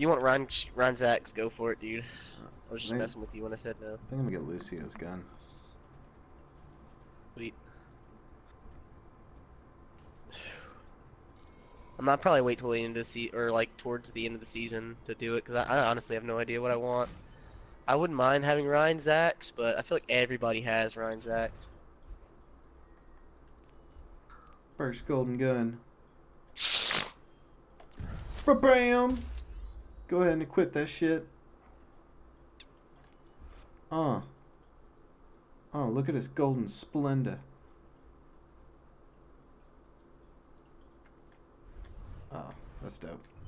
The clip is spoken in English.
You want Ryan's axe? Go for it, dude. I was just I think messing with you when I said no. I'm gonna get Lucio's gun. Sweet. I'm not probably wait till the end of the or like towards the end of the season to do it because I honestly have no idea what I want. I wouldn't mind having Ryan's axe, but I feel like everybody has Ryan's axe. First golden gun. Ba-bam! Go ahead and equip that shit. Oh, look at this golden splendor. Oh, that's dope.